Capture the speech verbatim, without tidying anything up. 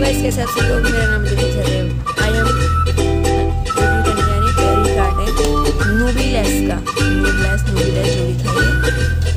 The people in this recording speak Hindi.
गाइस, कैसे आप सब लोग? मेरा नाम है दिव्या सदैव। आई एम करने जा रही है पेरी कार्ड है नोबिलेस का, नोबिलेस नोबिलेस जो भी था ये।